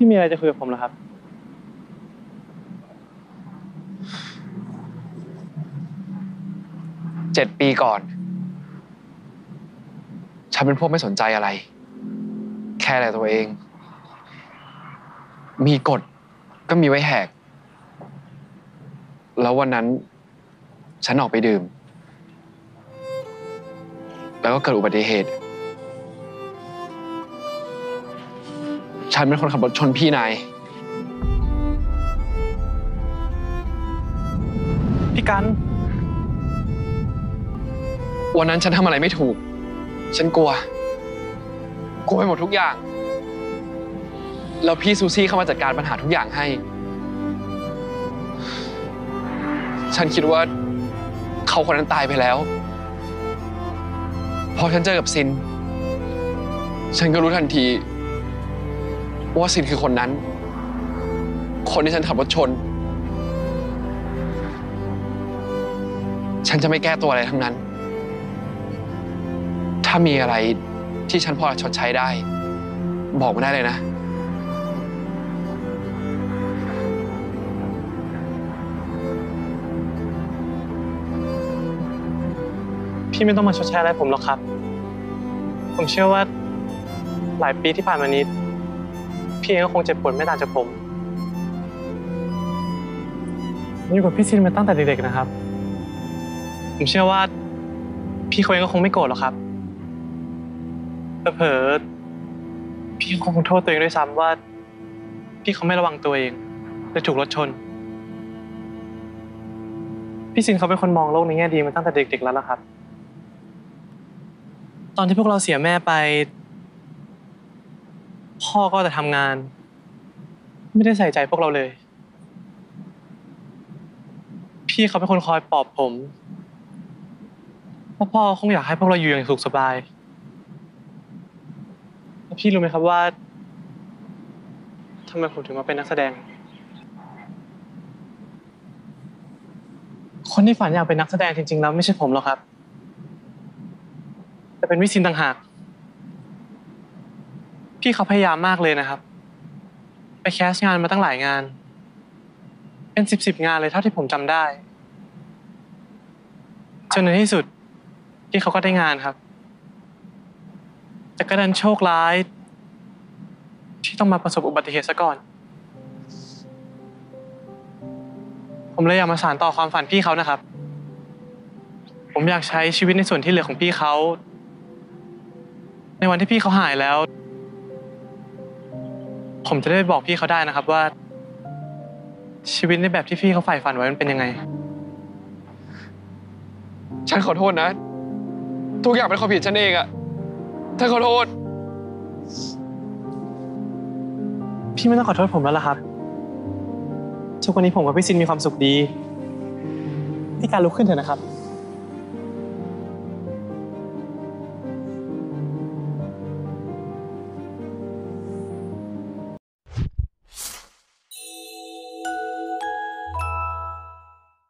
พี่มีอะไรจะคุยกับผมเหรอครับ 7 ปีก่อนฉันเป็นพวกไม่สนใจอะไรแค่แต่ตัวเองมีกฎก็มีไว้แหกแล้ววันนั้นฉันออกไปดื่มแล้วก็เกิดอุบัติเหตุฉันเป็นคนขับรถชนพี่นายพี่กันวันนั้นฉันทำอะไรไม่ถูกฉันกลัวไปหมดทุกอย่างแล้วพี่ซูซี่เข้ามาจัดการปัญหาทุกอย่างให้ฉันคิดว่าเขาคนนั้นตายไปแล้วพอฉันเจอกับซินฉันก็รู้ทันทีว่าซินคือคนนั้นคนที่ฉันขับรถชนฉันจะไม่แก้ตัวอะไรทั้งนั้นถ้ามีอะไรที่ฉันพอชดใช้ได้บอกมาได้เลยนะพี่ไม่ต้องมาชดใช้อะไรผมหรอกครับผมเชื่อว่าหลายปีที่ผ่านมานี้พี่เองก็คงเจ็บปวดไม่ต่างจากผมอยู่กับพี่ซินมาตั้งแต่เด็กๆนะครับผมเชื่อว่าพี่เขาเองก็คงไม่โกรธหรอกครับเผลอๆพี่คงโทษตัวเองด้วยซ้ำว่าพี่เขาไม่ระวังตัวเองเลยถูกรถชนพี่ซินเขาเป็นคนมองโลกในแง่ดีมาตั้งแต่เด็กๆแล้วนะครับตอนที่พวกเราเสียแม่ไปพ่อก็แต่ทำงานไม่ได้ใส่ใจพวกเราเลยพี่เขาเป็นคนคอยปลอบผมว่าพ่อคงอยากให้พวกเราอยู่อย่างสุขสบายแล้วพี่รู้ไหมครับว่าทำไมผมถึงมาเป็นนักแสดงคนที่ฝันอยากเป็นนักแสดงจริงๆแล้วไม่ใช่ผมหรอกครับแต่เป็นวิซินต่างหากพี่เขาพยายามมากเลยนะครับไปแคสต์งานมาตั้งหลายงานเป็นสิบงานเลยเท่าที่ผมจำได้จนในที่สุดพี่เขาก็ได้งานครับแต่ก็ดันโชคร้ายที่ต้องมาประสบอุบัติเหตุซะก่อนผมเลยอยากมาสานต่อความฝันพี่เขานะครับผมอยากใช้ชีวิตในส่วนที่เหลือของพี่เขาในวันที่พี่เขาหายแล้วผมจะได้บอกพี่เขาได้นะครับว่าชีวิตในแบบที่พี่เขาใฝ่ฝันไว้มันเป็นยังไงฉันขอโทษนะทุกอย่างเป็นความผิดฉันเองอะฉันขอโทษพี่ไม่ต้องขอโทษผมแล้วล่ะครับทุกวันนี้ผมกับพี่ซินมีความสุขดีพี่การลุกขึ้นเถอะนะครับ